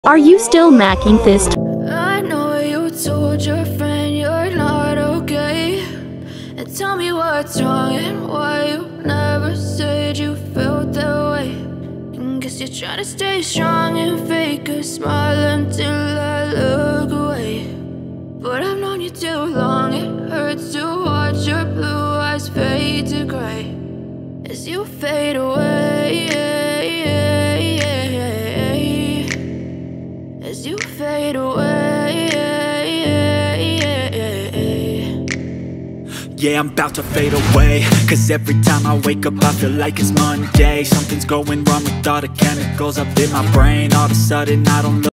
Are you still macking fist? I know you told your friend you're not okay, and tell me what's wrong and why you never said you felt that way. And guess you're trying to stay strong and fake a smile until I look away. But I've known you too long, it hurts to watch your blue eyes fade to gray as you fade away, as you fade away. Yeah, I'm about to fade away, cause every time I wake up I feel like it's Monday. Something's going wrong with all the chemicals up in my brain. All of a sudden I don't look